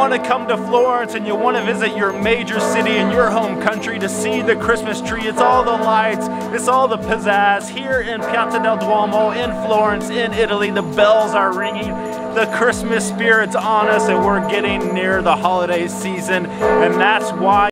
want to come to Florence and you want to visit your major city in your home country to see the Christmas tree, it's all the lights, it's all the pizzazz. Here in Piazza del Duomo in Florence in Italy, the bells are ringing, the Christmas spirit's on us, and we're getting near the holiday season, and that's why